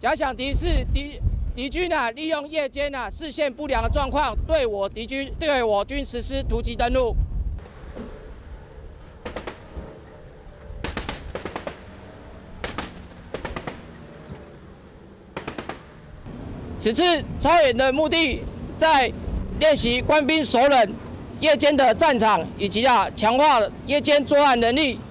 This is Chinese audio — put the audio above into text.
假想敌是敌军利用夜间视线不良的状况，对我军实施突击登陆。此次操演的目的，在练习官兵熟稔夜间的战场，以及强化夜间作案能力。